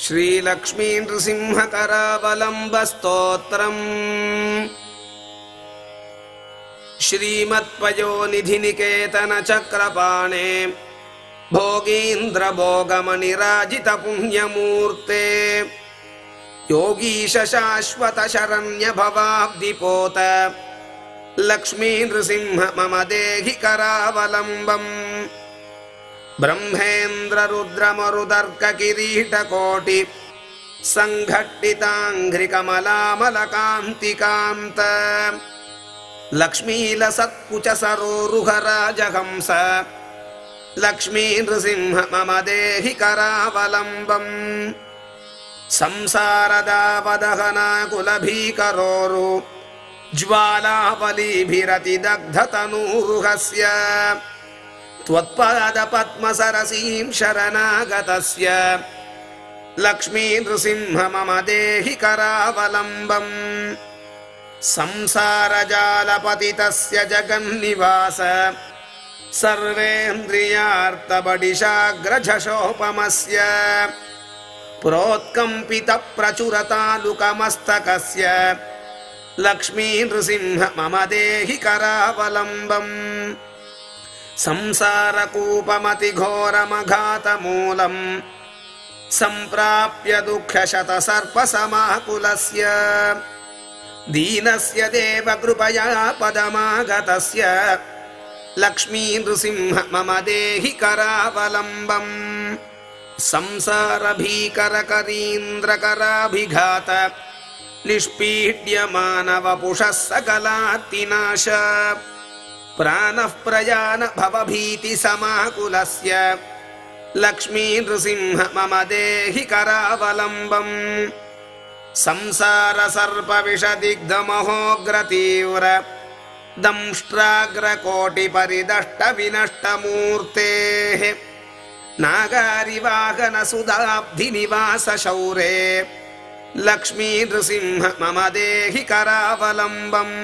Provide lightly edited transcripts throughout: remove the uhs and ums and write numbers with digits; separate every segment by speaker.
Speaker 1: श्रीलक्ष्मी नृसिंहकरावलम्बस्तोत्रम् श्रीमत्पयोनिधिनिकेतनचक्रपाणे भोगीन्द्रभोगमनिराजितपुण्यमूर्ते योगीश शाश्वत शरण्यभवाब्धिपोत लक्ष्मी नृसिंह मम देहि करावलम्बम् ब्रह्मेन्द्र रुद्रमरुदर्क किरीटकोटि संघट्टिताङ्घ्रिकमलामलकान्तिकान्त लक्ष्मीलसत्कुच सरोरुहराजहंस लक्ष्मी नृसिंह मम देहि करावलम्बम् संसारदावदहनाकुलभीकरोरु ज्वालावलीभिरतिदग्धतनूरुहस्य त्वत्पादपद्मसरसीं शरणागतस्य लक्ष्मी नृसिंह मम देहि करावलम्बम् संसारजालपतितस्य जगन्निवास सर्वेन्द्रियार्थबडिशाग्रझषोपमस्य प्रोत्कम्पितप्रचुरतालुकमस्तकस्य लक्ष्मी नृसिंह मम देहि करावलम्बम् संसारकूपमतिघोरमघातमूलम् सम्प्राप्य दुःखशतसर्पसमाकुलस्य दीनस्य देवकृपया पदमागतस्य लक्ष्मी नृसिंह मम देहि करावलम्बम् संसारभीकरकरीन्द्रकराभिघात निष्पीड्य मानवपुषः सकलार्तिनाश प्राणः प्रयान भवभीतिसमाकुलस्य लक्ष्मी नृसिंह मम देहि करावलम्बम् संसारसर्पविषदिग्धमहोग्रतीव्र दंष्ट्राग्रकोटिपरिदष्टविनष्टमूर्तेः नागारिवाहनसुधाब्धिनिवासशौरे लक्ष्मी नृसिंह मम देहि करावलम्बम्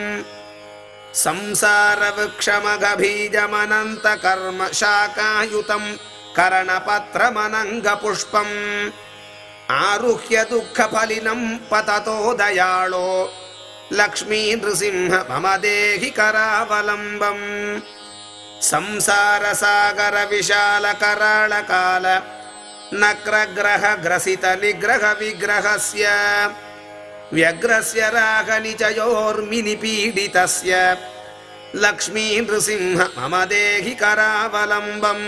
Speaker 1: संसारवृक्षमघबीजमनन्तकर्म शाखायुतं करणपत्रमनङ्गपुष्पम् आरुह्य दुःखफलिनं पततो दयाळो लक्ष्मी नृसिंह मम देहि करावलम्बम् संसारसागरविशालकराळकाल नक्रग्रहग्रसितनिग्रहविग्रहस्य व्यग्रस्य रागनिचयोर्मिनिपीडितस्य लक्ष्मी नृसिंह मम देहि करावलम्बम्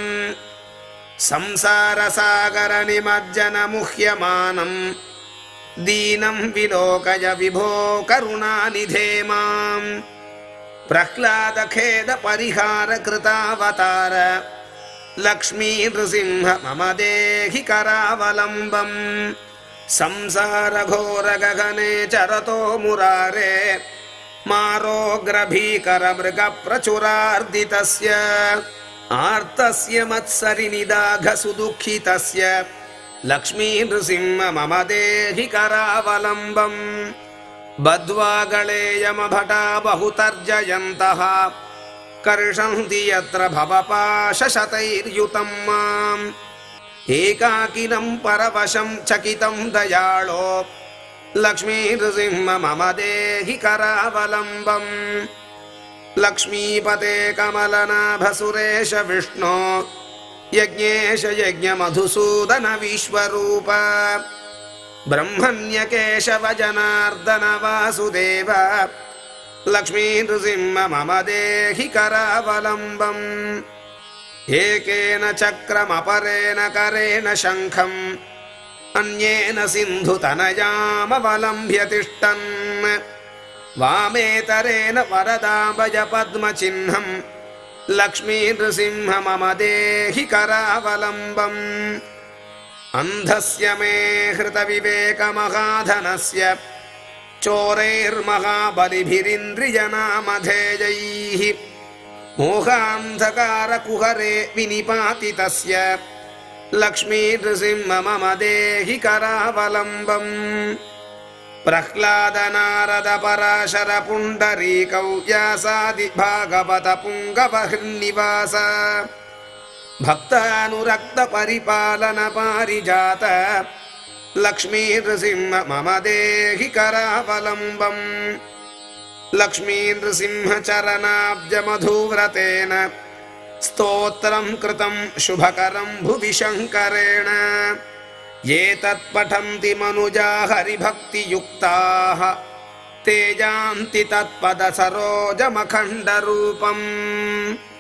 Speaker 1: संसारसागरनिमज्जनमुह्यमानं दीनं विलोकय विभो करुणानिधे माम् प्रह्लादखेदपरिहारकृतावतार लक्ष्मी नृसिंह मम देहि करावलम्बम् संसारघोरगगने चरतो मुरारे मारोग्रभीकरमृगप्रचुरार्दितस्य आर्तस्य मत्सरिनिदाघसुदुःखितस्य लक्ष्मी नृसिंह मम देहि करावलम्बम् बद्ध्वा गळेयमभटा बहुतर्जयन्तः कर्षन्ति यत्र भवपाशशतैर्युतं माम् एकाकिनं परवशं चकितं दयाळो लक्ष्मी नृसिंह मम देहि करावलम्बम् लक्ष्मीपते कमलनाभ सुरेश विष्णो यज्ञेश यज्ञमधुसूदन विश्वरूप ब्रह्मण्य केशव जनार्दन वासुदेव लक्ष्मी नृसिंह मम देहि करावलम्बम् एकेन चक्रमपरेण करेण शङ्खम् अन्येन सिन्धुतनयामवलम्ब्य तिष्ठन् वामेतरेण वरदाभय पद्मचिह्नम् लक्ष्मी नृसिंह मम देहि करावलम्बम् अन्धस्य मे हृतविवेकमहाधनस्य चोरैर्महाबलिभिरिन्द्रियनामधेयैः मोहान्धकारकुहरे विनिपातितस्य लक्ष्मी नृसिंह मम देहि करावलम्बम् प्रह्लादनारद पराशर पुण्डरीकौ व्यासादि भागवत पुङ्गवहृन्निवास भक्तानुरक्त परिपालन पारिजात लक्ष्मीनृसिंह मम देहि करावलम्बम् लक्ष्मीनृसिंहचरणाब्जमधुव्रतेन स्तोत्रम् कृतम् शुभकरम् भुवि शङ्करेण ये तत्पठन्ति मनुजा हरिभक्तियुक्ताः ते यान्ति तत्पदसरोजमखण्डरूपम्।